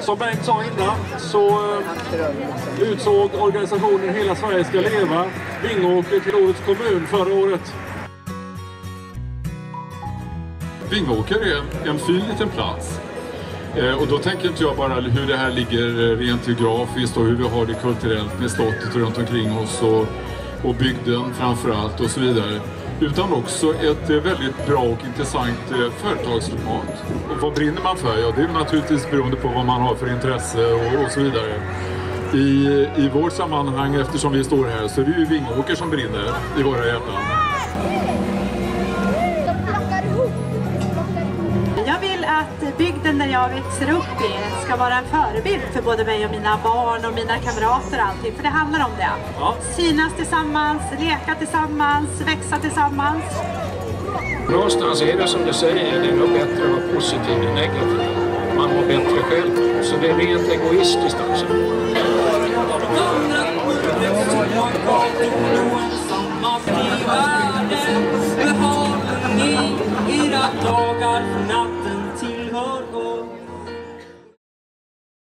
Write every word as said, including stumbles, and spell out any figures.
Som Bengt sa innan så eh, utsåg organisationen Hela Sverige ska leva Vingåker till årets kommun förra året. Vingåker är en fin liten plats. Eh, och då tänker inte jag bara hur det här ligger rent geografiskt och hur vi har det kulturellt med slottet runt omkring oss och, och bygden framförallt och så vidare. Utan också ett eh, väldigt bra och intressant eh, företagsklimat. Och vad brinner man för? Ja, det är naturligtvis beroende på vad man har för intresse och, och så vidare. I, I vårt sammanhang, eftersom vi står här, så är det ju Vingåker som brinner i våra hjärtan. Jag vill att bygden där jag växer upp i ska vara en förebild för både mig och mina barn och mina kamrater och allting. För det handlar om det. Ja. Synas tillsammans, leka tillsammans, växa tillsammans. Någonstans är det som du säger, det är nog bättre att vara positiv än negativ. Man mår bättre själv. Så det är rent egoistiskt också. Era dagar